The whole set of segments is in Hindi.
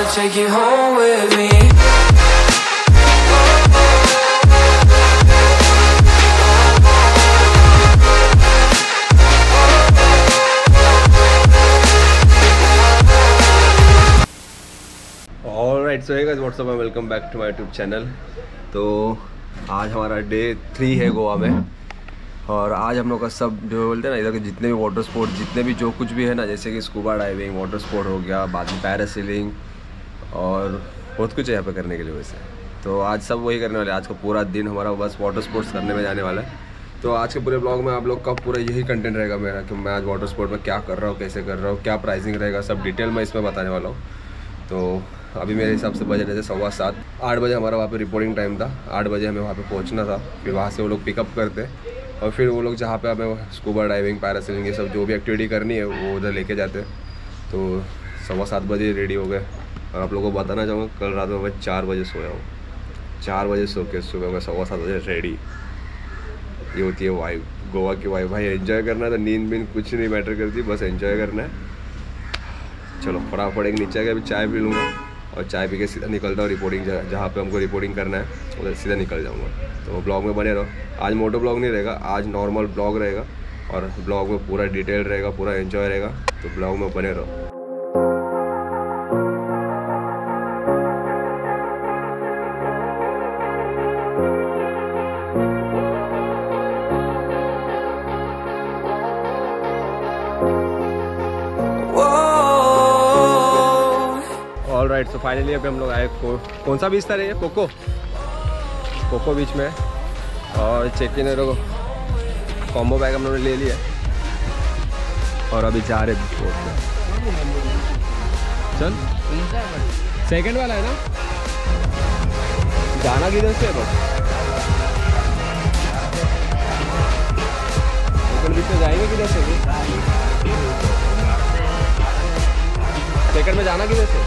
take you home with me. Alright, so hey guys, what's up and welcome back to my YouTube channel. तो आज हमारा डे 3 है गोवा में, और आज हम लोग का सब जो बोलते हैं ना, इधर के जितने भी वाटर स्पोर्ट, जितने भी जो कुछ भी है ना, जैसे कि स्कूबा डाइविंग, वाटर स्पोर्ट हो गया, बाद में पैरासीलिंग और बहुत कुछ है यहाँ पे करने के लिए वैसे। तो आज सब वही करने वाले हैं। आज का पूरा दिन हमारा बस वाटर स्पोर्ट्स करने में जाने वाला है। तो आज के पूरे ब्लॉग में आप लोग का पूरा यही कंटेंट रहेगा मेरा, कि मैं आज वाटर स्पोर्ट में क्या कर रहा हूँ, कैसे कर रहा हूँ, क्या प्राइसिंग रहेगा, सब डिटेल में इसमें बताने वाला हूँ। तो अभी मेरे हिसाब से बजे जैसे 7:15 8 बजे हमारा वहाँ पे रिपोर्टिंग टाइम था। 8 बजे हमें वहाँ पे पहुँचना था। फिर वहाँ से वो लोग पिकअप करते और फिर वो लोग जहाँ पे हमें स्कूबा डाइविंग, पैरासीलिंग, ये सब जो भी एक्टिविटी करनी है वो उधर लेके जाते। तो 7:15 बजे रेडी हो गए। और आप लोगों को बताना चाहूँगा, कल रात में मैं 4 बजे सोया हूँ। 4 बजे सो के सुबह मैं 7:15 बजे रेडी। ये होती है वाइब, गोवा की वाइब। भाई एंजॉय करना है तो नींद बींद कुछ नहीं मैटर करती, बस एंजॉय करना है। चलो फटाफट एक नीचे गया, अभी चाय पी लूँगा और चाय पी के सीधा निकलता हूँ रिपोर्टिंग जहाँ पे हमको रिपोर्टिंग करना है, उधर सीधा निकल जाऊँगा। तो ब्लॉग में बने रहो। आज मोटो ब्लॉग नहीं रहेगा, आज नॉर्मल ब्लॉग रहेगा, और ब्लॉग में पूरा डिटेल रहेगा, पूरा एंजॉय रहेगा। तो ब्लॉग में बने रहो। ऑलराइट, सो फाइनली अभी हम लोग आए कौन सा बीच था रे, कोको बीच में। और चेक इन कॉम्बो बैग हम लोगों ने ले लिया और अभी जा रहे बोट में। चल सेकंड वाला है ना, जाना किधर से है बस? सेकंड बीच में जाएंगे किधर से? सेकंड में जाना किधर से?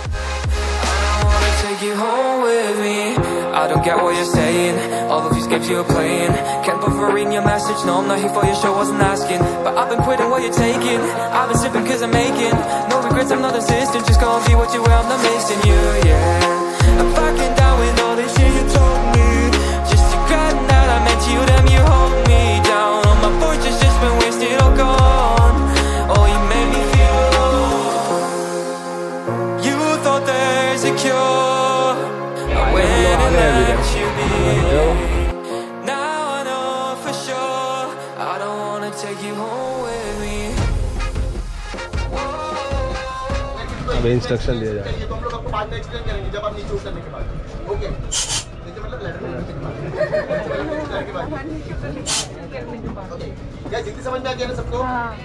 Take you home with me. I don't get what you're saying. All of these games you're playing. Can't bother reading your message. No, I'm not here for your show, wasn't asking. But I've been quitting what you're taking. I've been sipping cause I'm making no regrets, I'm not assistant. Just gonna be what you wear, I'm not missing you, yeah. I'm backing down with all this shit you told me. Just to grab that I meant you, damn you hold me down. All my fortune's just been wasted, all gone. Oh, you made me feel low. You thought there's a cure. Now I know for sure I don't wanna take you home with me. अभी इंस्ट्रक्शन दिया जाए। तो हम लोग आपको बाद में एक्सप्लेन करेंगे जब आप नीचे उतरने के बाद। ओके, नीचे मतलब लैडर के बाद। ओके, क्या जितनी समझ में आ गया ना सबको?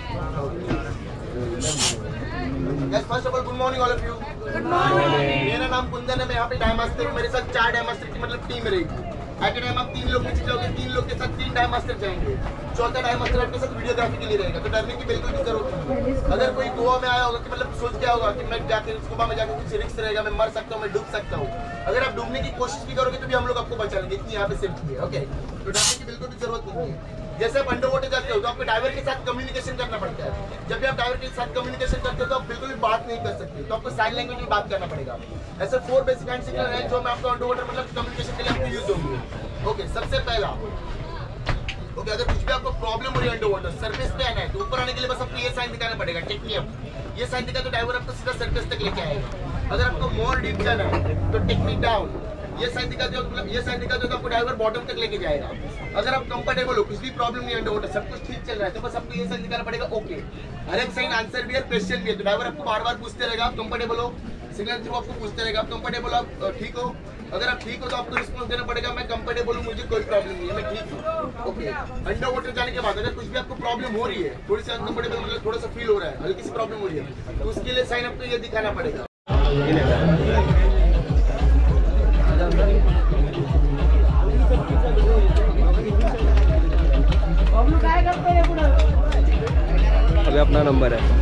Guys, first of all, good morning all of you. Good morning. मेरा नाम कुंदन है, मैं यहाँ पे डाई मास्टर। मेरे साथ 4 डाई मास्टर की मतलब टीम रहेगी। एट ए टाइम आप 3 लोग नीचे जाओगे, 3 लोग के साथ 3 डाई मास्टर जाएंगे। चौथा डाई मास्टर आपके साथ वीडियोग्राफी के लिए रहेगा। तो डरने की बिल्कुल भी जरूरत नहीं। अगर कोई गोवा में आया होगा कि मतलब सोच क्या होगा कि मैं जाके स्कूबा में जाके कुछ रिस्क रहेगा, मैं मर सकता हूँ, मैं डूब सकता हूँ। अगर आप डूबने की कोशिश भी करोगे तो भी हम लोग आपको बचा लेंगे, इतनी यहाँ पे सेफ्टी है। ओके, तो डरने की बिल्कुल भी जरूरत नहीं है। जैसे आप अंडर वाटर जाते हो तो आपको डाइवर के साथ कम्युनिकेशन करना पड़ता है। जब भी आप डाइवर के साथ कम्युनिकेशन करते हो तो आप बिल्कुल भी बात नहीं कर सकते, तो आपको साइन लैंग्वेज में बात करना पड़ेगा। ऐसे 4 बेसिक हैंड सिग्नल हैं जो मैं आपको अंडर वाटर मतलब कम्युनिकेशन के लिए आपको यूज होंगे। ओके, सबसे पहला, ओके, अगर कुछ भी आपको प्रॉब्लम हो रही है अंडर वाटर, सरफेस पे आना है तो ऊपर आने के लिए बस आपको ये साइन दिखाना पड़ेगा, टेक मी अप। ये साइन दिखा तो डाइवर आपको सीधा सरफेस तक लेके आएगा। अगर आपको मोर डीप जाना है तो टेक मी डाउन। ये साइन दिखा दो, मतलब ये साइन दिखा दो तो आपको डाइवर बॉटम तक लेके जाएगा। अगर आप कंफर्टेबल हो, कुछ भी प्रॉब्लम नहीं है अंडर वाटर, सब कुछ ठीक चल रहा है, तो बस आपको ये साइन दिखाना पड़ेगा, ओके। हर एक साइन आंसर भी है, क्वेश्चन भी है। तो डाइवर आपको बार बार पूछते रहेगा, आप कंफर्टेबल हो, सिग्नल थ्रू आपको पूछते रहेगा, आप कंफर्टेबल हो, आप ठीक हो। अगर आप ठीक हो तो आपको रिस्पॉन्स देना पड़ेगा, मैं कंफर्टेबल हूँ, मुझे कोई प्रॉब्लम नहीं है, मैं ठीक हूँ। ओके, अंडर वाटर जाने के बाद अगर कुछ भी आपको प्रॉब्लम हो रही है, थोड़ी सी अनकंफर्टेबल, मतलब थोड़ा सा फील हो रहा है, हल्की सी प्रॉब्लम हो रही है, तो उसके लिए साइन आपको ये दिखाना पड़ेगा। अभी अपना नंबर है।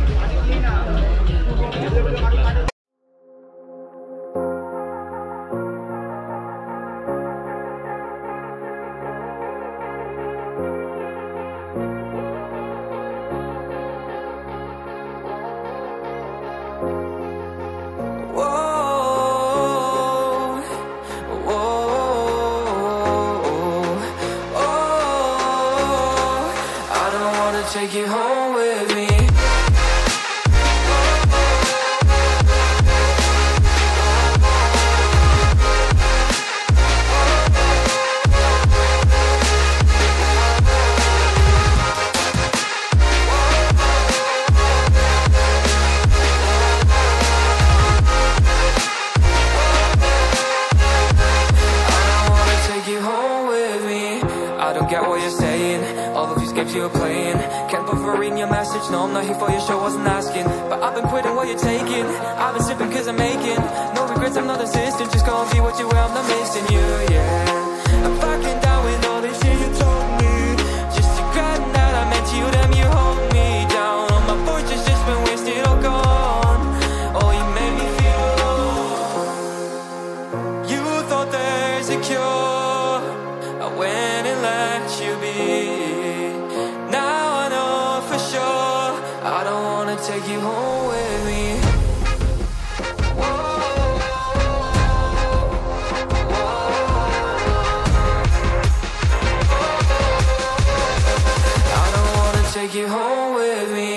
Whoa. take you home with me. You're playing, can't bother reading your message. No, I'm not here for your show, wasn't asking. But I've been quitting what you're taking. I've been sipping cause I'm making no regrets, I'm not assistant. Just go and be what you were, I'm not missing you, yeah. I'm fucking down with all this shit you told me. Just regretting that I meant you, damn you hold me down. All my fortune's just been wasted, all gone. Oh, you made me feel alone. You thought there's a cure, I went and let you be. I don't wanna take you home with me. I don't wanna take you home with me.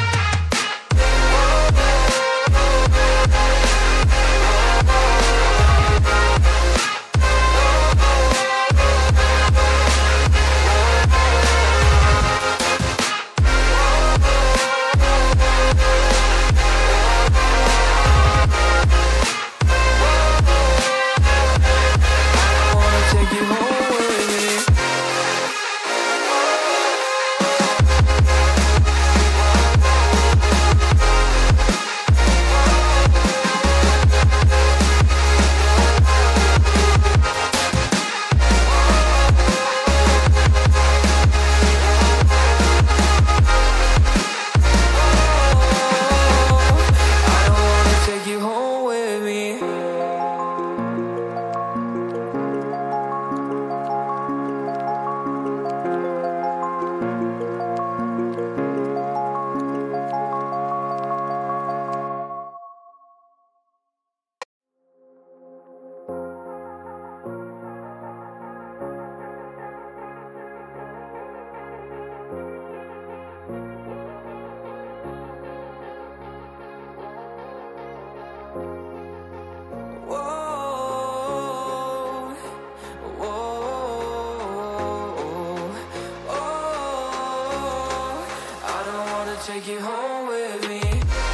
Take you home with me.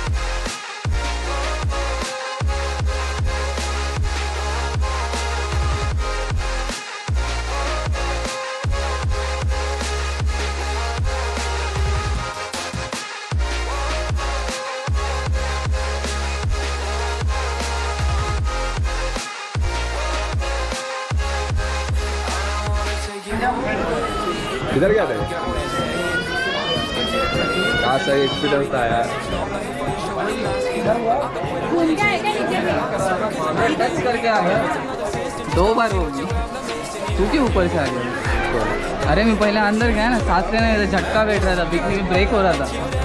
किधर गया था? कहाँ से एक्सपीरियंस था यार? टच करके आ गया 2 बार होगी। तू क्यों ऊपर से आ गया? अरे मैं पहले अंदर गया ना, सांस लेने झटका बैठ रहा था, बीच में ब्रेक हो रहा था।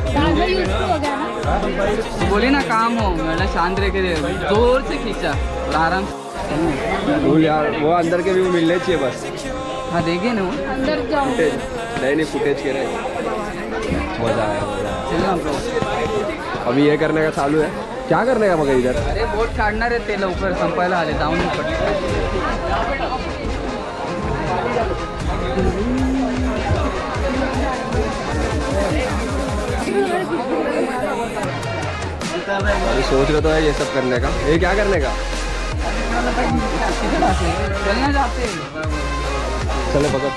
तो बोली ना काम हो, मैंने शांत रह के जोर से खींचा और आराम से। यार वो अंदर के भी मिलने चाहिए बस। हाँ देखिए ना, वो अंदर जाओ। नहीं फुटेज के रहे, मजा आया। चलना ब्रो, अभी ये करने का चालू है। क्या करने का मगर इधर? अरे बोट काढणार आहे ते लवकर संपायला आले, जाऊन सोच रहे तो है ये सब करने का। ये क्या करने का? चलना जाते हैं। चले पकड़।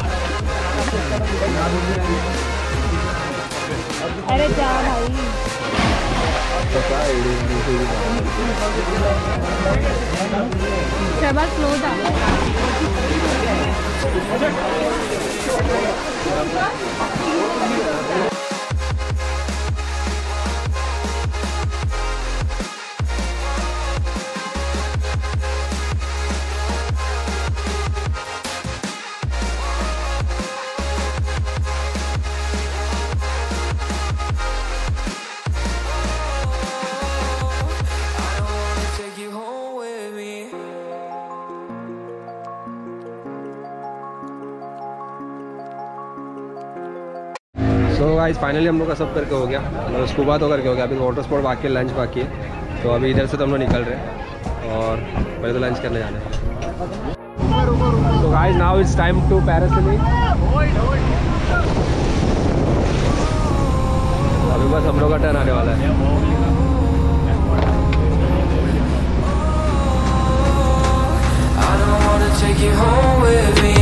अरे जा भाई। सर्वात स्लो था। सो गाइस फाइनली हम लोग का सब करके हो गया, मतलब स्कूबा तो करके हो गया, अभी वाटर स्पोर्ट बाकी है, लंच बाकी है। तो अभी इधर से तो हम लोग निकल रहे हैं और पहले तो लंच करने जाना है। तो guys now it's time to parasailing. अभी बस हम लोग का टर्न आने वाला है। I don't wanna take you home with me.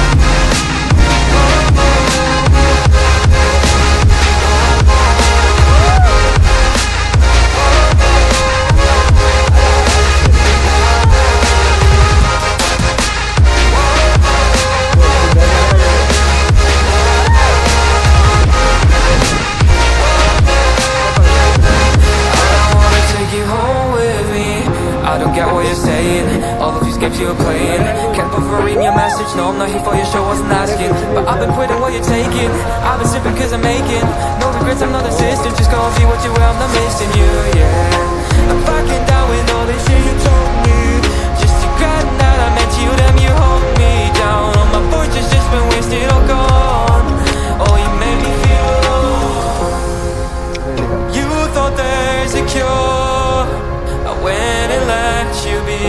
You're playing, can't believe reading your message. No, I'm not here for your show, wasn't asking. But I've been quitting what you're taking. I've been sipping cause I'm making no regrets, I'm not assistant. Just go and be what you were, I'm not missing you, yeah. I'm fucking down with all this shit you told me. Just to grant that I meant you, damn you hold me down. All my fortune's just been wasted, all gone. Oh, you made me feel alone. You thought there's a cure, I went and let you be.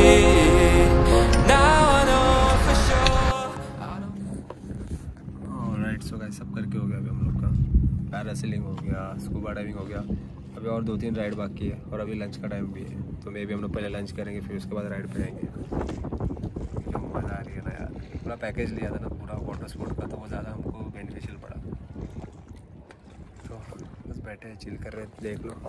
So guys सब करके हो गया अभी हम लोग का, पैरासेलिंग हो गया, स्कूबा डाइविंग हो गया, अभी और 2-3 राइड बाकी है और अभी लंच का टाइम भी है। तो मे भी हम लोग पहले लंच करेंगे फिर उसके बाद राइड पे जाएंगे। क्या मज़ा आ रही है ना यार, पूरा पैकेज लिया था ना पूरा वाटर स्पोर्ट का, तो वो ज़्यादा हमको बेनिफिशियल पड़ा। तो बस बैठे हैं चिल कर रहे हैं, देख लो।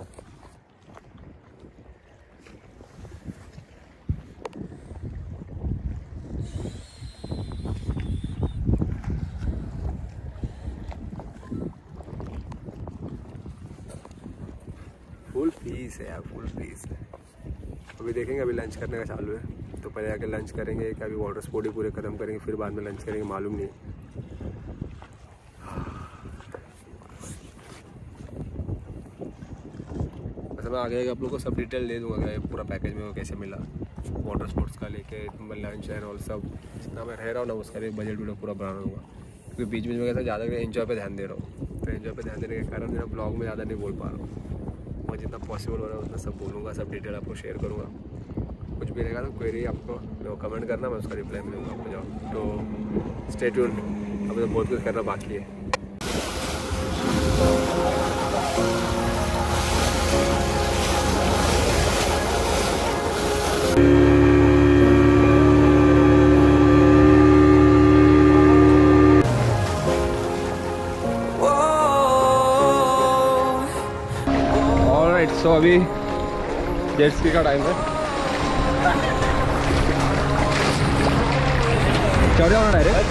फुल फीस है यार, फुल फीस है। अभी देखेंगे, अभी लंच करने का चालू है, तो पहले आके लंच करेंगे कि अभी वाटर स्पोर्ट ही पूरे ख़त्म करेंगे फिर बाद में लंच करेंगे, मालूम नहीं। वैसे मैं आगे आप लोग को सब डिटेल दे दूँगा कि पूरा पैकेज में वो कैसे मिला, वाटर स्पोर्ट्स का लेके लंच एंड ऑल सब। जितना मैं रह रहा हूँ ना उसका भी बजट वीडियो पूरा बना दूँगा, क्योंकि बीच बीच में कैसा ज़्यादा एंजॉय पे ध्यान दे रहा हूँ। तो एंजॉय पे ध्यान देने के कारण मेरा ब्लॉग में ज़्यादा नहीं बोल पा रहा हूँ। और जितना पॉसिबल हो रहा है उतना सब बोलूँगा, सब डिटेल आपको शेयर करूँगा। कुछ भी रहेगा तो क्वेरी आपको कमेंट करना, मैं उसका रिप्लाई मिलूँगा आपको। जाओ तो स्टे ट्यून्ड, अभी तो बहुत कुछ करना बाकी है। तो अभी जेट स्की का टाइम है, चढ़ जाओ ना डायरेक्ट।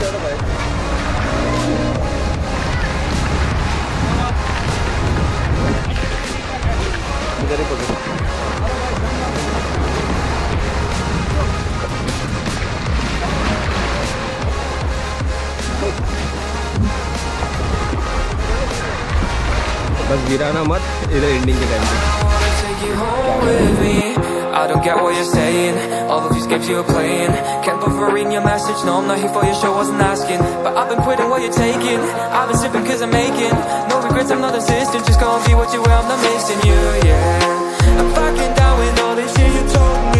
बस गिराना मत इधर एंडिंग के टाइम पे। I don't get what you're saying, all of these games you're playing. Can't believe reading your message, no I'm not here for your show, wasn't asking. But I've been quitting what you're taking, I've been sipping cause I'm making no regrets, I'm not assistant. Just go and be what you were, I'm not missing you, yeah. I'm fucking down with all this shit you told me.